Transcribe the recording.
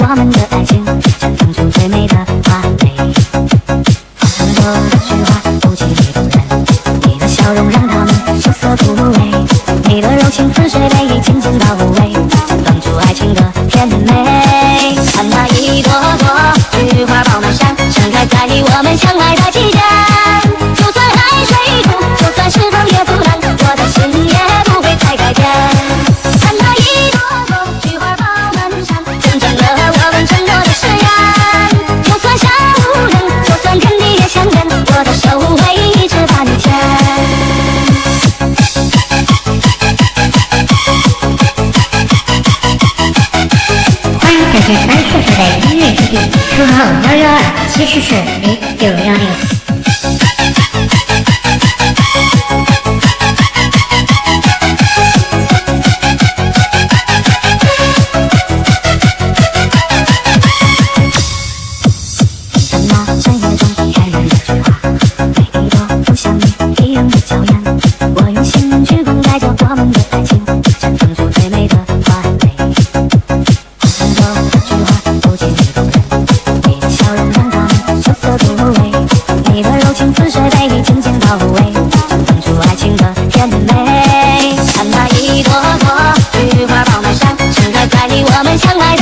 我们的爱情绽放出最美的花蕾。他们说的句话都凄厉动人，你的笑容让他们羞涩不为，你的柔情似水被你紧紧包围，绽放出爱情的甜美。看那一朵朵菊花爆满山，盛开在我们相爱的季节。就算海水枯，就算是风也阻拦，我的心也不会再改变。看那一朵朵菊花爆满山，见证了我们承诺的誓言。就算山无人，就算天地也相连，我的手会一直把你牵。 欢迎走进344的音乐基地，出号112744016。 看那一朵朵菊花爆满山，盛开在我们相爱